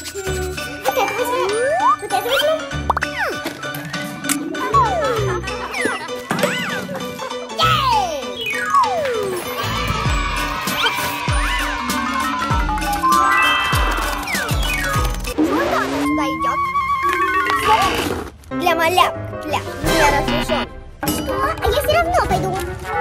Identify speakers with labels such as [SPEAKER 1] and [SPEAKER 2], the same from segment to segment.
[SPEAKER 1] Вот это возьму. Вот это возьму. Для малявок, для неразрешен. Что? А я все равно пойду.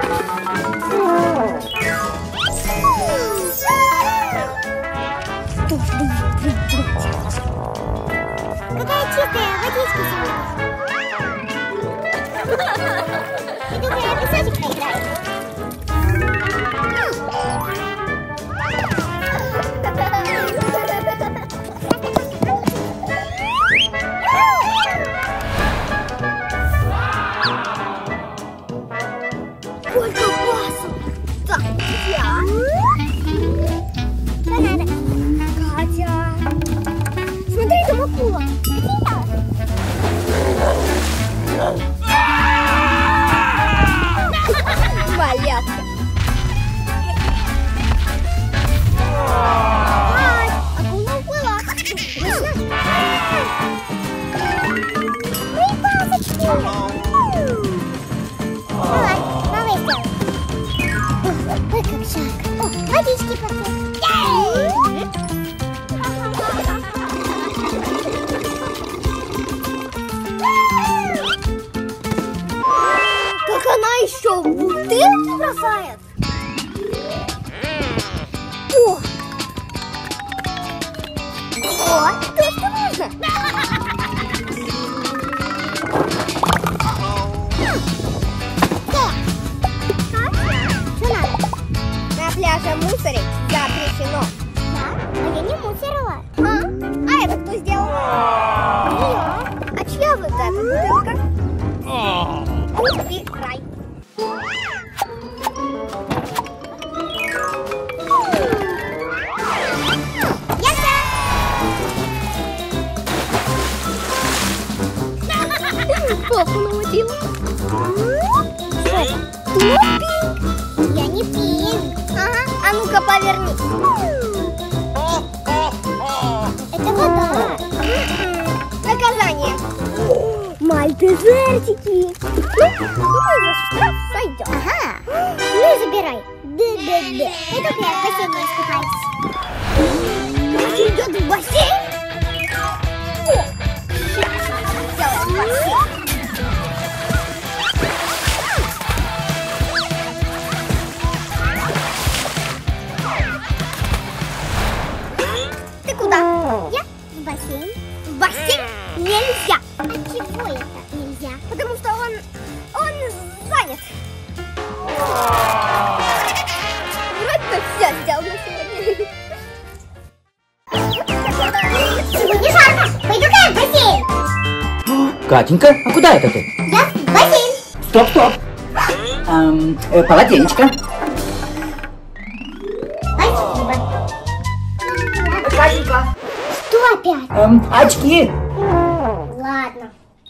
[SPEAKER 1] Какая чистая водичка сегодня. Иду-ка я песочек поиграю. Сколько классов! Так, я. Что надо? Катя. Смотри, там акула. Малявка. Кать, акула уплыла. Ой, пасочки. Давай, новый сделай. Ой, как жарко. О, водички попить. Как она еще в бутылки бросает? О, то, что нужно. На пляже мусорить запрещено. Да? А я не мусорила. А это кто сделал? Не я. А чья вот эта бутылка? Убирай. Папу наводила. Что это? Тупик? Я не пинг. Ага. А ну-ка поверни. Это вода. Наказание. Мальтезертики. Думаю, за штраф сойдет. Ага. Ну и забирай. Да-да-да. Иду-ка я в бассейне искупаюсь. Катя идет в бассейн? О! Сейчас сделаем бассейн. Ты куда? Я в бассейн. В бассейн нельзя. А чего это нельзя? Потому что он занят. Вроде все сделал на сегодня. Сегодня жарко. Пойду-ка я в бассейн.
[SPEAKER 2] Катенька, а куда это ты?
[SPEAKER 1] Я в бассейн.
[SPEAKER 2] Стоп. Полотенечко.
[SPEAKER 1] Спасибо.
[SPEAKER 2] Катенька.
[SPEAKER 1] Что опять?
[SPEAKER 2] Очки.
[SPEAKER 1] Ладно.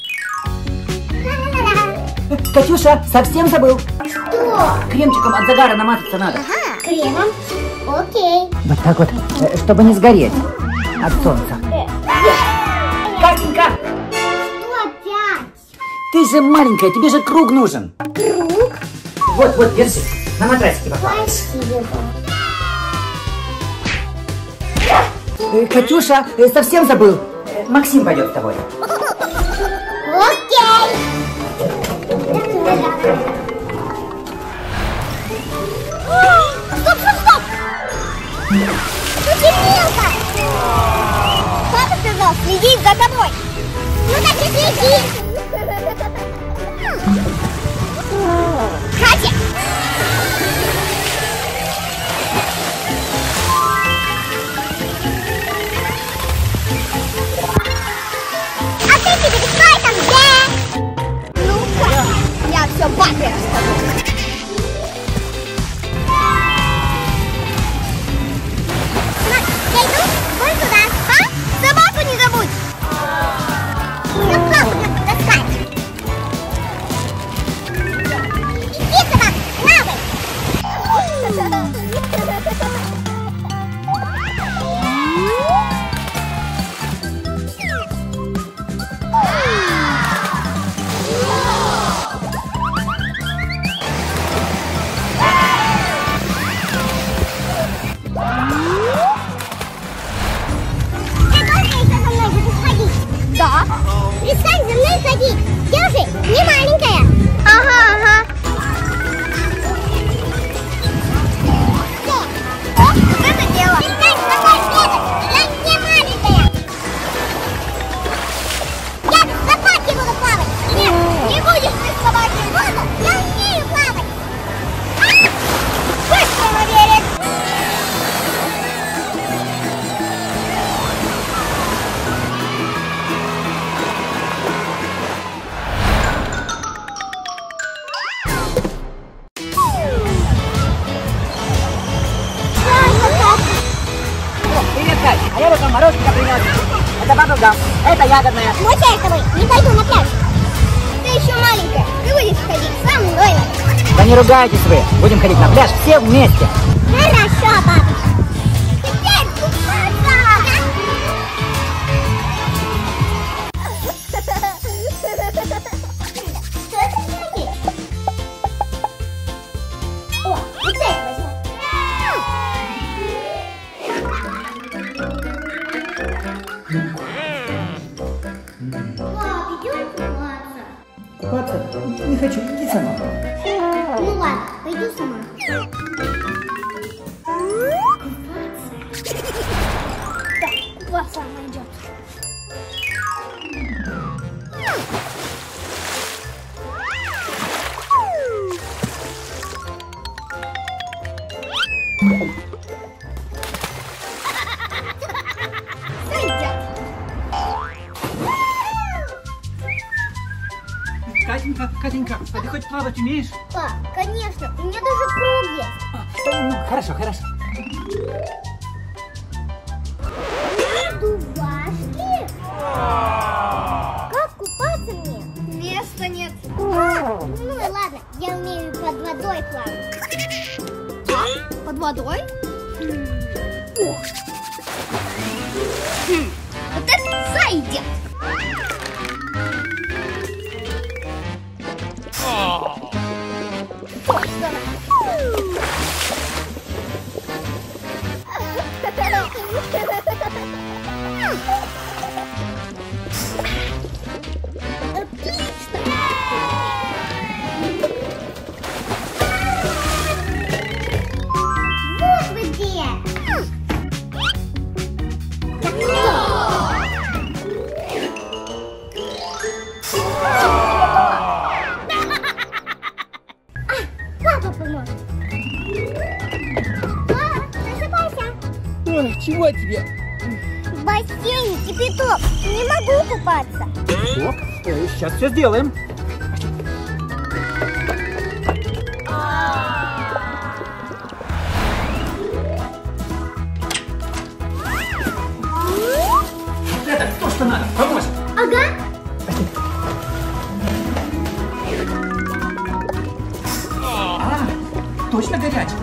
[SPEAKER 2] Катюша, совсем забыл.
[SPEAKER 1] Что?
[SPEAKER 2] Кремчиком от загара намазаться надо.
[SPEAKER 1] Ага, кремом. Окей.
[SPEAKER 2] Вот так вот, чтобы не сгореть от солнца. Катенька,
[SPEAKER 1] Что опять?
[SPEAKER 2] ты же маленькая, тебе же круг нужен.
[SPEAKER 1] Круг?
[SPEAKER 2] Вот, держи. На матрасике попал.
[SPEAKER 1] Спасибо.
[SPEAKER 2] Катюша, совсем забыл. Максим пойдет с тобой.
[SPEAKER 1] Окей. Стоп! Утемнелка! Папа сказал следить за тобой. Ну так и следи. Катя! А ты перестань там, где? Ну-ка, я все папе расскажу. Я иду вон туда. А? Собаку не забудь. Ну как, доска? Да. Перестань за мной ходить. Я же не маленькая. Ага. Вот это дело. Перестань за мной бегать. Я не маленькая. Я в собаке буду плавать. Нет, не будешь ты в собаке. Буду. Я умею плавать. Точно проверить.
[SPEAKER 2] Привет, Кать. А я вот вам мороженка принес. Это баблгам. Это ягодная.
[SPEAKER 1] Вот я с тобой не пойду на пляж. Ты еще маленькая. Ты будешь ходить со мной.
[SPEAKER 2] Да не ругайтесь вы. Будем ходить на пляж все вместе.
[SPEAKER 1] Хорошо, папа. Теперь купаться. Что это такое? О, вот это возьму. Пап, идем купаться.
[SPEAKER 2] Купаться? Не хочу. Иди сама.
[SPEAKER 1] Ну ладно, пойду сама. Так, купаться она идет. Сойдет.
[SPEAKER 2] Катенька, а ты хоть плавать умеешь?
[SPEAKER 1] Пап, конечно, у меня даже круг есть.
[SPEAKER 2] Ну, хорошо.
[SPEAKER 1] Надувашки? Как купаться мне? Места нет. Ну и ладно, я умею под водой плавать. Под водой? Вот это зайдет. Вот вы где! Папа поможет. Просыпайся.
[SPEAKER 2] Ой, чего тебе?
[SPEAKER 1] В бассейне кипяток. Не могу купаться.
[SPEAKER 2] Ок, сейчас все сделаем. Это то, что надо. Поможет.
[SPEAKER 1] Ага.
[SPEAKER 2] Точно горячий.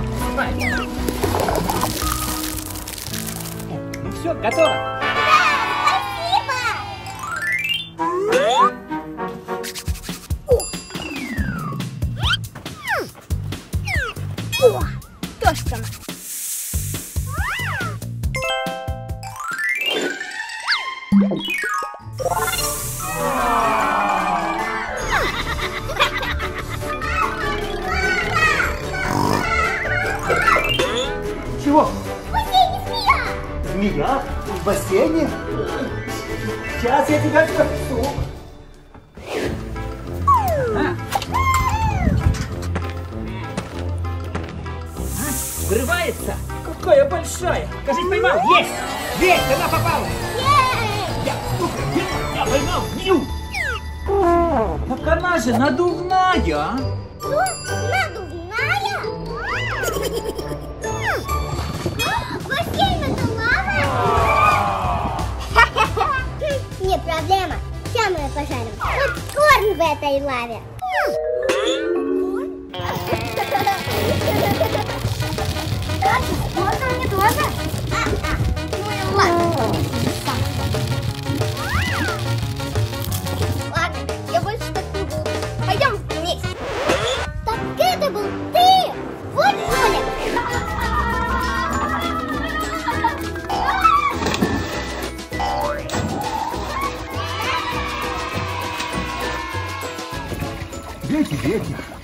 [SPEAKER 2] Ну все, готово.
[SPEAKER 1] О, то, что надо.
[SPEAKER 2] Чего?
[SPEAKER 1] В бассейне змея!
[SPEAKER 2] Змея? В бассейне? Сейчас я тебя спасу. Вырывается? Какая большая! Кажись, поймал! Есть! Есть! Она попала! Я поймал! Бью! Так она же надувная!
[SPEAKER 1] Что? Надувная? Бассейн это лава? Не проблема. Сейчас мы пожарим. Попкорн в этой лаве. Можно мне тоже? Ну и ладно. Ладно, я больше так не буду. Пойдем вместе. Так это был ты! Вот Оля!
[SPEAKER 3] Дети, дети.